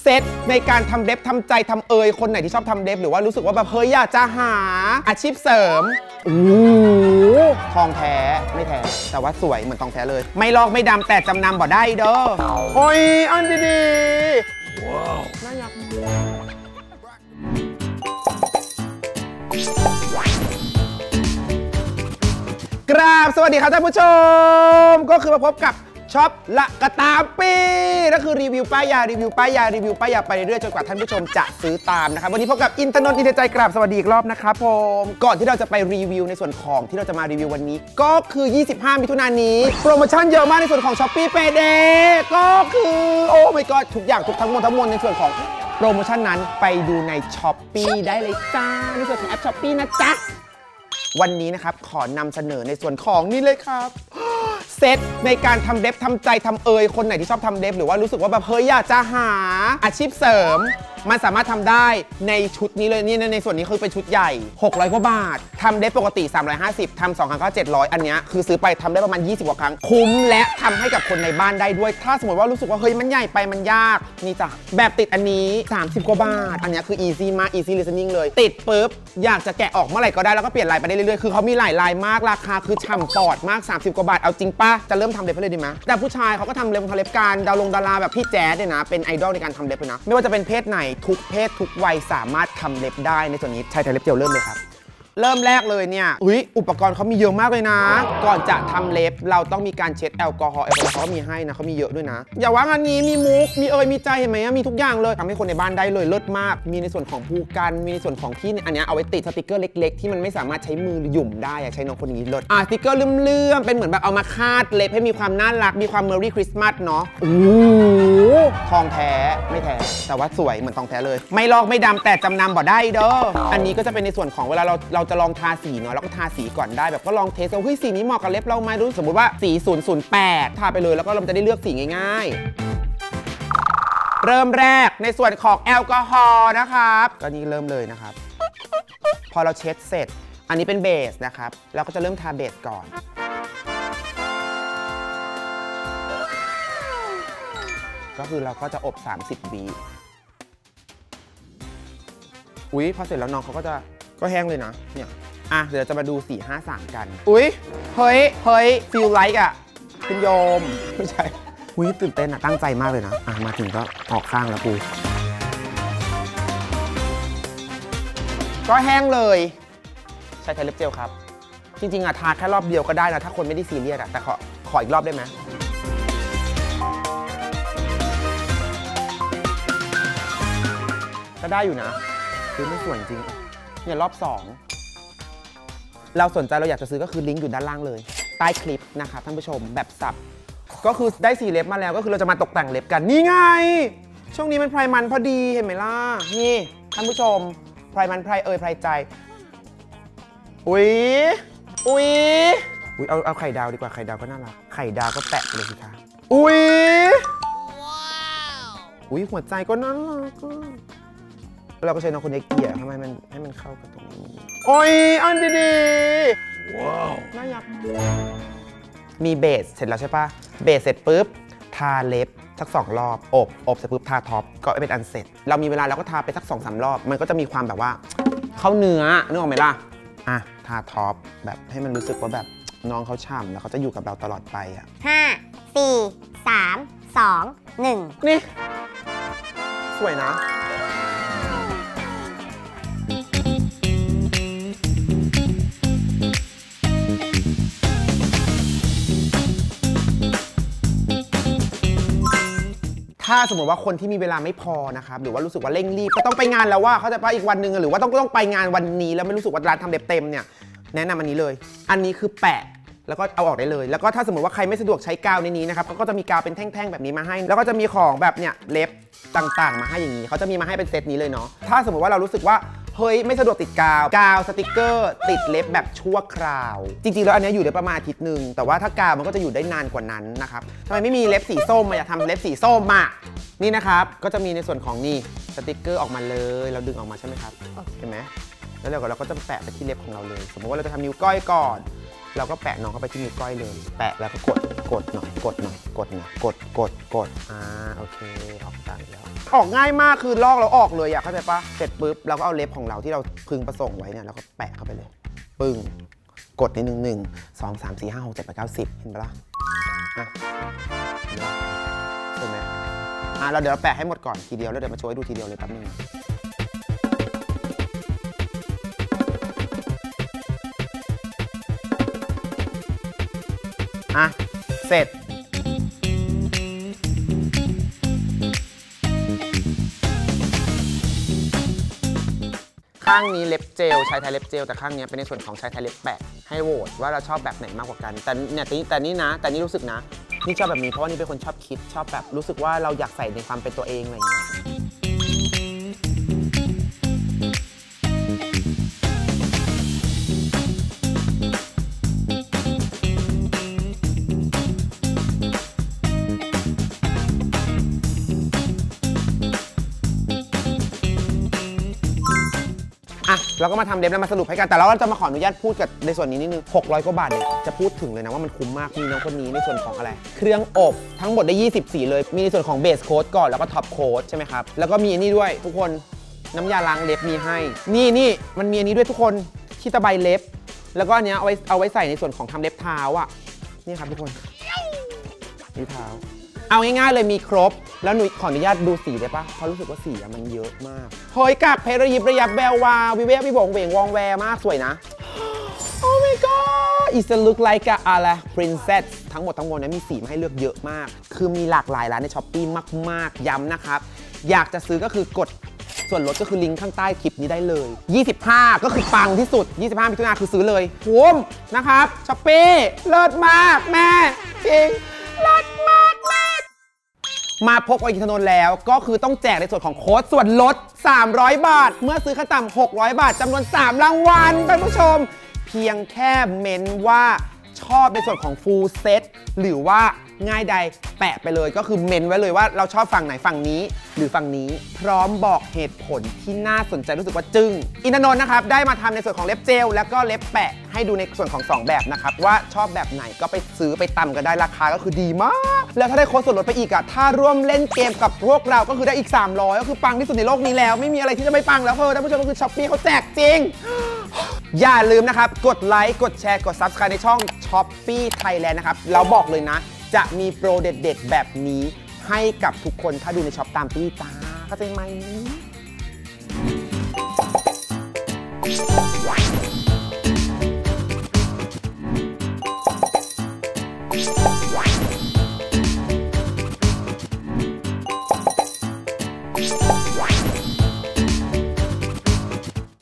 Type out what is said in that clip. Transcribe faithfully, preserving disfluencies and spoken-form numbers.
เซตในการทำเล็บทำใจทำเอยคนไหนที่ชอบทำเล็บหรือว่ารู้สึกว่าแบบเฮ้ยอยากจะหาอาชีพเสริมโอ้ทองแท้ไม่แท้แต่ว่าสวยเหมือนทองแท้เลยไม่ลอกไม่ดำแต่จำนำบ่ได้เด้อโอ้ยอันดีๆว้าวน่ารักกราบสวัสดีครับท่านผู้ชมก็คือมาพบกับช็อปละกะตามปีนั่นคือรีวิวป้ายยารีวิวป้ายยารีวิวป้ายยาไปเรื่อยๆจนกว่าท่านผู้ชมจะซื้อตามนะครับวันนี้พบกับอินทนนท์อินทใจกราบสวัสดีอีกรอบนะครับผมก่อนที่เราจะไปรีวิวในส่วนของที่เราจะมารีวิววันนี้ก็คือยี่สิบห้ามิถุนายนนี้โปรโมชั่นเยอะมากในส่วนของ Shopee Payday ก็คือโอ้ my god ทุกอย่างทุกทั้งหมดทั้งมวลในส่วนของโปรโมชั่นนั้นไปดูใน Shopee ได้เลยจ้าในส่วนของแอป Shopee นะจ๊ะวันนี้นะครับขอนำเสนอในส่วนของนี่เลยครับเซตในการทำเล็บทำใจทำเอยคนไหนที่ชอบทำเล็บหรือว่ารู้สึกว่าแบบเฮ้ยอยากจะหาอาชีพเสริมมันสามารถทำได้ในชุดนี้เลยนี่ในส่วนนี้คือเป็นชุดใหญ่หกร้อยกว่าบาททำเล็บปกติสามร้อยห้าสิบทำสองครั้งก็เจ็ดร้อยอันนี้คือซื้อไปทำได้ประมาณยี่สิบกว่าครั้งคุ้มและทำให้กับคนในบ้านได้ด้วยถ้าสมมติว่ารู้สึกว่าเฮ้ยมันใหญ่ไปมันยากนี่จ้ะแบบติดอันนี้สามสิบกว่าบาทอันนี้คือ easy มาก easy listening เลยติดปุ๊บอยากจะแกะออกเมื่อไหร่ก็ได้แล้วก็เปลี่ยนลายไปได้เรื่อยๆคือเขามีหลายลายมากราคาคือฉ่ำปอดมากสามสิบกว่าบาทเอาจริงป่ะจะเริ่มทำเล็บเลยดีไหมแต่ผู้ชายเขาก็ทำเล็บทำเล็บการดาวลงดาราแบบพี่แจ๊ดเนี่ยนะเป็นไอดอลในการทำเล็บเลยนะไม่ว่าจะเป็นเพศไหนทุกเพศทุกวัยสามารถทำเล็บได้ในส่วนนี้ใช้แต่เล็บเดียวเริ่มเลยครับเริ่มแรกเลยเนี่ยอุ๊ยอุปกรณ์เขามีเยอะมากเลยนะก่อนจะทำเล็บเราต้องมีการเช็ดแอลกอฮอล์แอลกอฮอล์เขาก็มีให้นะเขามีเยอะด้วยนะอย่าว่างานนี้มีมุกมีเอยมีใจเห็นไหมมีทุกอย่างเลยทำให้คนในบ้านได้เลยเลิศมากมีในส่วนของภูกันมีในส่วนของที่อันนี้เอาไว้ติดสติกเกอร์เล็กๆที่มันไม่สามารถใช้มือหยุ่มได้ใช้น้องคนนี้เลิศอ่ะสติกเกอร์เลื่อมๆเป็นเหมือนแบบเอามาคาดเล็บให้มีความน่ารักมีความเมอร์รี่คริสต์มาสเนาะโอ้ทองแท้ไม่แท้แต่ว่าสวยเหมือนทองแท้เลยไม่ลอกไม่ดำแต่จำนำบ่ได้เด้ออันนี้ก็จะเป็นในส่วนของเวลาเราเราจะลองทาสีแล้วก็ทาสีก่อนได้แบบก็ลองเทสว่าเฮ้ยสีนี้เหมาะกับเล็บเราไหมรู้สมมติว่าสีศูนย์ ศูนย์ แปดทาไปเลยแล้วก็เราจะได้เลือกสีง่ายๆเริ่มแรกในส่วนของแอลกอฮอล์นะครับก็นี่เริ่มเลยนะครับพอเราเช็ดเสร็จอันนี้เป็นเบสนะครับเราก็จะเริ่มทาเบสก่อนก็คือเราก็จะอบสามสิบวิอุ๊ยพอเสร็จแล้วน้องเขาก็จะก็แห้งเลยนะเนี่ยอ่ะเดี๋ยวเราจะมาดูสี่ ห้า สามกันอุ๊ยเฮ้ยเฮ้ยฟีลไลค์อ่ะคุณโยมไม่ใช่อุ๊ยตื่นเต้นอ่ะตั้งใจมากเลยนะอ่ะมาถึงก็ออกข้างแล้วกูก็แห้งเลยใช้ไทเล็บเจลครับจริงๆอ่ะทาแค่รอบเดียวก็ได้นะถ้าคนไม่ได้ซีเรียสอ่ะแต่ขอขออีกรอบได้ไหมก็ได้อยู่นะคือไม่สวยจริงเนี่ยรอบสองเราสนใจเราอยากจะซื้อก็คือลิงก์อยู่ด้านล่างเลยใต้คลิปนะคะท่านผู้ชมแบบสับก็คือได้สีเล็บมาแล้วก็คือเราจะมาตกแต่งเล็บกันนี่ไงช่วงนี้มันไพรมันพอดีเห็นไหมล่ะนี่ท่านผู้ชมไพรมันไพรเอยไพรใจอุ๊ยอุ๊ยอุ๊ยเอาเอาไข่ดาวดีกว่าไข่ดาวก็น่ารักไข่ดาวก็แปะเลยสิคะอุ๊ยอุ๊ยหัวใจก็น่ารักเราก็ใช้น้องคนนี้เกี่ยทำไมมันให้มันเข้ากับตรงนี้โอ้ยอันดีๆว้าวน่ารักมีเบสเสร็จแล้วใช่ปะเบสเสร็จปุ๊บทาเล็บสักสองรอบอบอบเสร็จปุ๊บทาท็อปก็เป็นอันเสร็จเรามีเวลาเราก็ทาไปสักสองสามรอบมันก็จะมีความแบบว่าเข้าเนื้อนึกออกไหมล่ะอ่ะทาท็อปแบบให้มันรู้สึกว่าแบบน้องเขาฉ่ำแล้วเขาจะอยู่กับเราตลอดไปอ่ะห้าสี่สามสองหนึ่งนี่สวยนะถ้าสมมติว่าคนที่มีเวลาไม่พอนะครับหรือว่ารู้สึกว่าเร่งรีบก็ต้องไปงานแล้วว่าเขาจะไปอีกวันหนึ่งหรือว่าต้องต้องไปงานวันนี้แล้วไม่รู้สึกว่าร้านทำเล็บเต็มเนี่ยแนะนำอันนี้เลยอันนี้คือแปะแล้วก็เอาออกได้เลยแล้วก็ถ้าสมมติว่าใครไม่สะดวกใช้กาวในนี้นะครับเขาก็จะมีกาวเป็นแท่งๆแบบนี้มาให้แล้วก็จะมีของแบบเนี่ยเล็บต่างๆมาให้อย่างนี้เขาจะมีมาให้เป็นเซตนี้เลยเนาะถ้าสมมติว่าเรารู้สึกว่าเฮ้ยไม่สะดวกติดกาวกาวสติกเกอร์ติดเล็บแบบชั่วคราวจริงๆแล้วอันนี้อยู่ได้ประมาณอาทิตย์หนึ่งแต่ว่าถ้ากาวมันก็จะอยู่ได้นานกว่านั้นนะครับทำไมไม่มีเล็บสีส้มมาอยากทำเล็บสีส้มมานี่นะครับก็จะมีในส่วนของนี่สติกเกอร์ออกมาเลยเราดึงออกมาใช่ไหมครับเห็นไหมแล้วเราก็เราก็จะแปะไปที่เล็บของเราเลยสมมติว่าเราจะทำนิ้วก้อยก่อนเราก็แปะน้องเข้าไปที่นิ้วก้อยเลยแปะแล้วก็กดกดหน่อยกดหน่อยกดหน่อยกดกดกดอ่าโอเคออกได้แล้วออกง่ายมากคือลอกแล้วออกเลยอะเข้าใจปะเสร็จปุ๊บเราก็เอาเล็บของเราที่เราพึงประสงค์ไว้เนี่ยเราก็แปะเข้าไปเลยปึ้งกดนิดนึงหนึ่งสองสามสี่ห้าหกเจ็ดแปดเก้าสิบเห็นปะล่ะอ่ะใช่ไหมอ่ะเราเดี๋ยวเราแปะให้หมดก่อนทีเดียวแล้วเดี๋ยวมาโชว์ให้ดูทีเดียวเลยแป๊บนึงอ่ะเสร็จข้างนี้เล็บเจลใช้ไทยเล็บเจลแต่ข้างนี้เป็นในส่วนของใช้ไทยเล็บแปะให้โหวตว่าเราชอบแบบไหนมากกว่ากันแต่เนี่ยแต่นี่นะแต่นี่รู้สึกนะนี่ชอบแบบนี้เพราะว่านี่เป็นคนชอบคิดชอบแบบรู้สึกว่าเราอยากใส่ในความเป็นตัวเองอะไรอย่างเงี้ยอ่ะเราก็มาทำเล็บแล้วมาสรุปให้กันแต่เราจะมาขออนุญาตพูดกับในส่วนนี้นิดนึงหกร้อยกว่าบาทเนี่ยจะพูดถึงเลยนะว่ามันคุ้มมากมีน้องคนนี้ในส่วนของอะไรเครื่องอบทั้งหมดได้ยี่สิบสีเลยมีในส่วนของเบสโค้ดก่อนแล้วก็ท็อปโค้ดใช่ไหมครับแล้วก็มีอันนี้ด้วยทุกคนน้ำยาล้างเล็บมีให้นี่นี่มันมีอันนี้ด้วยทุกคนที่ตะไบเล็บแล้วก็อันเนี้ยเอาไว้เอาไว้ใส่ในส่วนของทำเล็บเท้าอ่ะนี่ครับทุกคนนี่เท้าเอาง่ายๆเลยมีครบแล้วหนูขออนุญาตดูสีได้ปะเพราะรู้สึกว่าสีมันเยอะมากเฮ้ยกากเพชรระยิบระยับแวววาววิเวกวิบงเวงวองแวมากสวยนะ Oh my god it look like a อะไร princess ทั้งหมดทั้งมวลนี้มีสีมาให้เลือกเยอะมากคือมีหลากหลายร้านใน Shopee มากๆย้ำนะครับอยากจะซื้อก็คือกดส่วนลดก็คือลิงก์ข้างใต้คลิปนี้ได้เลยยี่สิบห้าก็คือปังที่สุดยี่สิบห้ามิถุนายนคือซื้อเลยโหมนะครับ Shopee เลิศมากแม่จริงเลิศมากแม่มาพบกับอินทนนท์แล้วก็คือต้องแจกในส่วนของโค้ดส่วนลดสามร้อยบาทเมื่อซื้อขั้นต่ำหกร้อยบาทจำนวนสามรางวัลท่านผู้ชมเพียงแค่เม้นว่าชอบในส่วนของ full set หรือว่าง่ายใดแปะไปเลยก็คือเม้นไว้เลยว่าเราชอบฝั่งไหนฝั่งนี้หรือฝั่งนี้พร้อมบอกเหตุผลที่น่าสนใจรู้สึกว่าจึ้งอินทนนท์นะครับได้มาทำในส่วนของเล็บเจลแล้วก็เล็บแปะให้ดูในส่วนของสองแบบนะครับว่าชอบแบบไหนก็ไปซื้อไปตำกันได้ราคาก็คือดีมากแล้วถ้าได้โค้ดส่วนลดไปอีกอะถ้าร่วมเล่นเกมกับพวกเราก็คือได้อีกสามร้อยก็คือปังที่สุดในโลกนี้แล้วไม่มีอะไรที่จะไม่ปังแล้วเฮ้ยท่านผู้ชมก็คือ Shopee เขาแจกจริงอย่าลืมนะครับกดไลค์กดแชร์กด Subscribe ในช่อง Shopee Thailand นะครับแล้วบอกเลยนะจะมีโปรเด็ดๆแบบนี้ให้กับทุกคนถ้าดูในช็อปตามปี้จ้าเข้าใจไหม